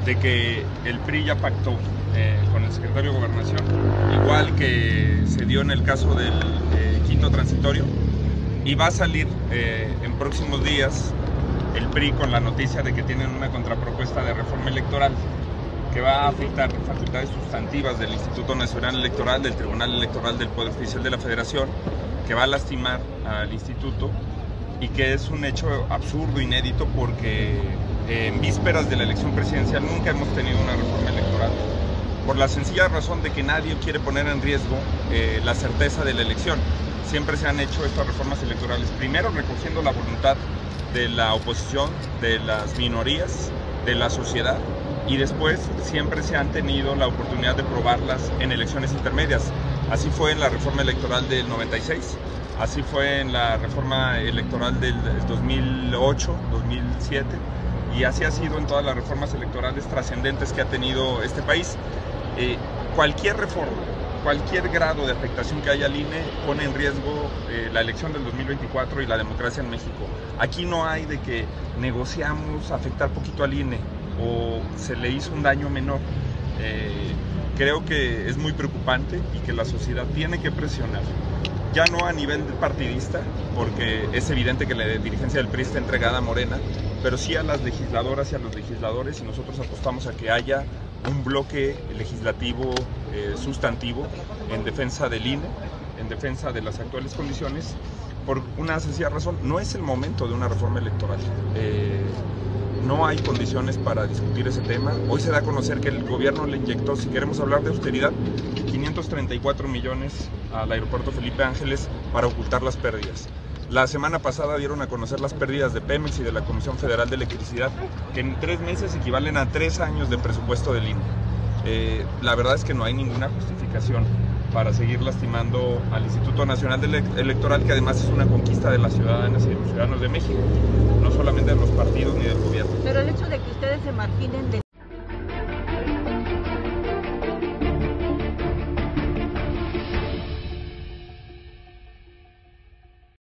de que el PRI ya pactó con el secretario de Gobernación, igual que se dio en el caso del quinto transitorio, y va a salir en próximos días el PRI con la noticia de que tienen una contrapropuesta de reforma electoral que va a afectar facultades sustantivas del Instituto Nacional Electoral, del Tribunal Electoral del Poder Judicial de la Federación, que va a lastimar al instituto y que es un hecho absurdo, inédito, porque en vísperas de la elección presidencial nunca hemos tenido una reforma electoral, por la sencilla razón de que nadie quiere poner en riesgo la certeza de la elección. Siempre se han hecho estas reformas electorales, primero recogiendo la voluntad de la oposición, de las minorías, de la sociedad, y después siempre se han tenido la oportunidad de probarlas en elecciones intermedias. Así fue en la reforma electoral del 96, así fue en la reforma electoral del 2008, 2007, y así ha sido en todas las reformas electorales trascendentes que ha tenido este país. Cualquier reforma, cualquier grado de afectación que haya al INE pone en riesgo la elección del 2024 y la democracia en México. Aquí no hay de que negociamos afectar poquito al INE o se le hizo un daño menor. Creo que es muy preocupante y que la sociedad tiene que presionar, ya no a nivel partidista, porque es evidente que la dirigencia del PRI está entregada a Morena, pero sí a las legisladoras y a los legisladores, y nosotros apostamos a que haya un bloque legislativo sustantivo en defensa del INE, en defensa de las actuales condiciones, por una sencilla razón: no es el momento de una reforma electoral. No hay condiciones para discutir ese tema. Hoy se da a conocer que el gobierno le inyectó, si queremos hablar de austeridad, 534 millones al aeropuerto Felipe Ángeles para ocultar las pérdidas. La semana pasada dieron a conocer las pérdidas de Pemex y de la Comisión Federal de Electricidad, que en 3 meses equivalen a 3 años de presupuesto del INE. La verdad es que no hay ninguna justificación para seguir lastimando al Instituto Nacional Electoral, que además es una conquista de las ciudadanas y de los ciudadanos de México, no solamente de los partidos ni del gobierno. Pero el hecho de que ustedes se marginen de